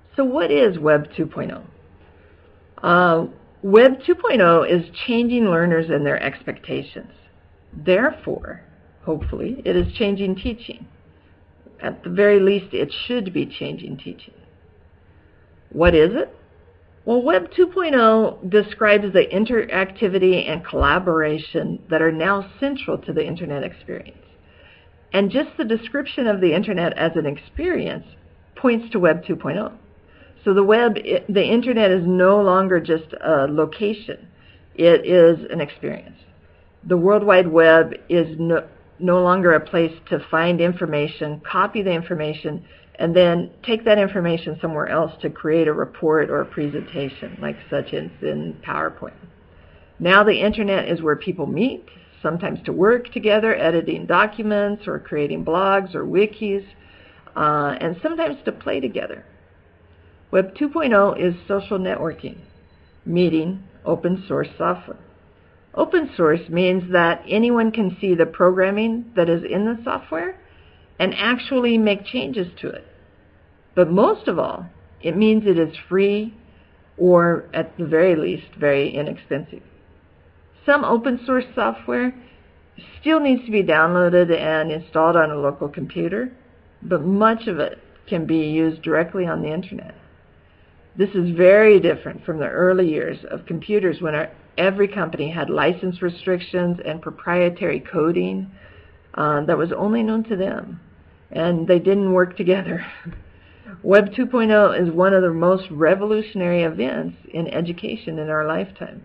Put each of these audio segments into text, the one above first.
So what is Web 2.0? Web 2.0 is changing learners and their expectations. Therefore, hopefully, it is changing teaching. At the very least, it should be changing teaching. What is it? Well, Web 2.0 describes the interactivity and collaboration that are now central to the Internet experience. And just the description of the Internet as an experience points to Web 2.0. So the Internet is no longer just a location. It is an experience. The World Wide Web is no longer a place to find information, copy the information, and then take that information somewhere else to create a report or a presentation, like such as in PowerPoint. Now the Internet is where people meet, sometimes to work together, editing documents or creating blogs or wikis, and sometimes to play together. Web 2.0 is social networking, meeting open source software. Open source means that anyone can see the programming that is in the software and actually make changes to it. But most of all, it means it is free or, at the very least, very inexpensive. Some open source software still needs to be downloaded and installed on a local computer, but much of it can be used directly on the Internet. This is very different from the early years of computers when every company had license restrictions and proprietary coding that was only known to them, and they didn't work together. Web 2.0 is one of the most revolutionary events in education in our lifetime.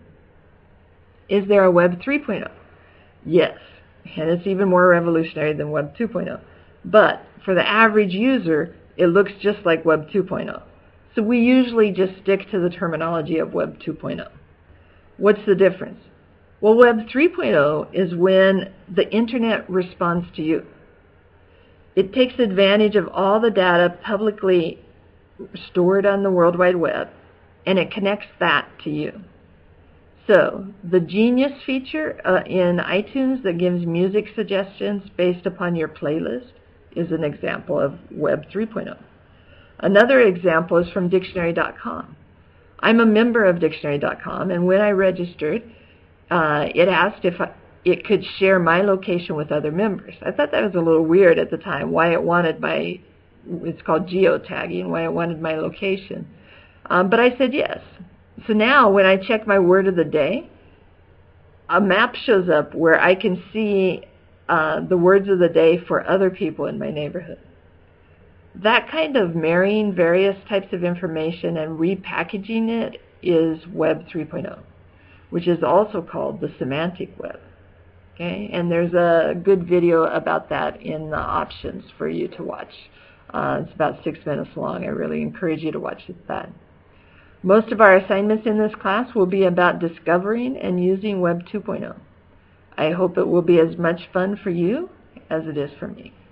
Is there a Web 3.0? Yes, and it's even more revolutionary than Web 2.0. But for the average user, it looks just like Web 2.0. So we usually just stick to the terminology of Web 2.0. What's the difference? Well, Web 3.0 is when the Internet responds to you. It takes advantage of all the data publicly stored on the World Wide Web, and it connects that to you. So, the Genius feature in iTunes that gives music suggestions based upon your playlist is an example of Web 3.0. Another example is from Dictionary.com. I'm a member of Dictionary.com, and when I registered, it asked if it could share my location with other members. I thought that was a little weird at the time, why it wanted it's called geotagging, why it wanted my location. But I said yes. So now when I check my word of the day, a map shows up where I can see the words of the day for other people in my neighborhood. That kind of marrying various types of information and repackaging it is Web 3.0, which is also called the semantic web. Okay? And there's a good video about that in the options for you to watch. It's about 6 minutes long. I really encourage you to watch that. Most of our assignments in this class will be about discovering and using Web 2.0. I hope it will be as much fun for you as it is for me.